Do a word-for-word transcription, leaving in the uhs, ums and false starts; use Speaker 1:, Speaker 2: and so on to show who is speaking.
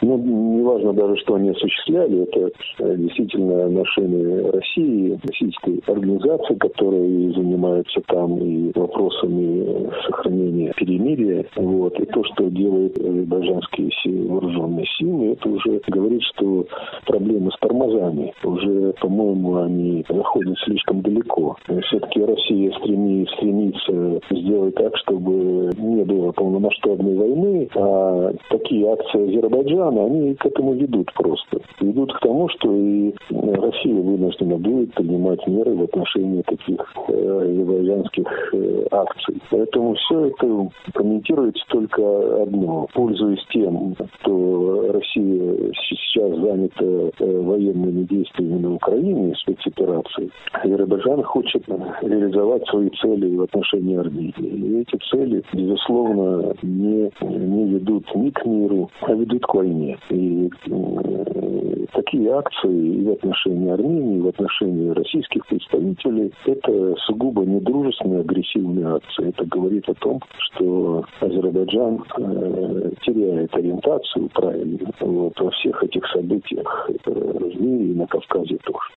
Speaker 1: Ну, неважно даже, что они осуществляли, это действительно машины России, российской организации, которые занимаются там и вопросами сохранения перемирия. Вот. И то, что делают азербайджанские вооруженные силы, это уже говорит, что проблемы с тормозами уже, по-моему, они заходят слишком далеко. Все-таки Россия стремится, стремится сделать так, чтобы не было полномасштабной войны, а такие акции Азербайджана, они к этому ведут просто. Ведут к тому, что и Россия вынуждена будет принимать меры в отношении таких э, азербайджанских э, акций. Поэтому все это комментируется только одно. Пользуясь тем, что Россия сейчас занята э, военными действиями на Украине, спецоперацией, Азербайджан хочет реализовать свои цели в отношении Армении. И эти цели, безусловно, не, не ведут ни к миру, а ведут к войне. И э, такие акции и в отношении Армении, и в отношении российских представителей – это сугубо недружественные, агрессивные акции. Это говорит о том, что Азербайджан э, теряет ориентацию правильную вот, во всех этих событиях э, в мире и на Кавказе тоже.